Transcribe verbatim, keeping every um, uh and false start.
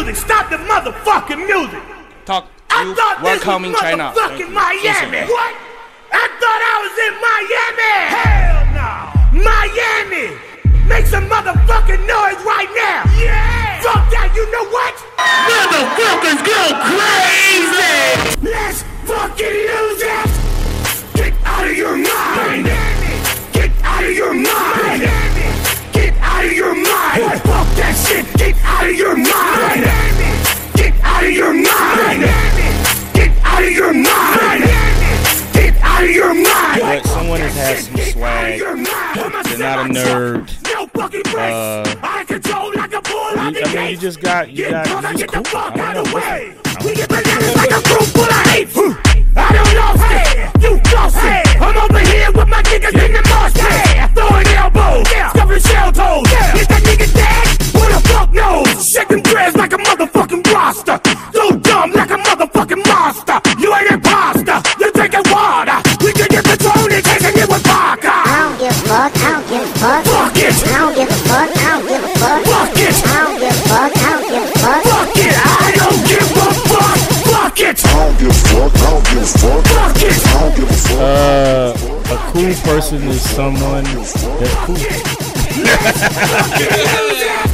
music. Stop the motherfucking music. Talk. I you thought this welcoming was China. motherfucking Miami. What? I thought I was in Miami. Hell no. Miami. Make some motherfucking noise right now. Yeah. Fuck that. You know what? Motherfuckers go crazy. Let's fucking lose it. Get out of your mind. Get out of your mind. Get out of your mind. Fuck that shit. Get out of your mind. Get out of your mind. Get out of your mind. Get out of your mind. But someone has had some swag. They're not a nerd. Uh, I mean, you just got, you got, you just cool. I don't know. We get bananas like a group full of hate. I don't know, hey, you lost it. I'm over here with my niggas in the mosh pit. Throwing elbows, stuffing shell toes. Is that nigga dead? Who the fuck knows? Shaking dreads like a motherfucking roster. So dumb like a motherfucking monster. You ain't imposter, you drinking water. We can get the tone and chasing it with vodka. I don't give a fuck, I don't give a fuck. Fuck it. I don't give a fuck, I don't give a fuck. Fuck it. I don't give a fuck, I don't give a fuck. Fuck it, I don't give a fuck. Fuck it. I don't give a fuck, I don't give a fuck. Fuck it. I don't give a fuck. Uh, a cool person is someone that's cool. Fuck it.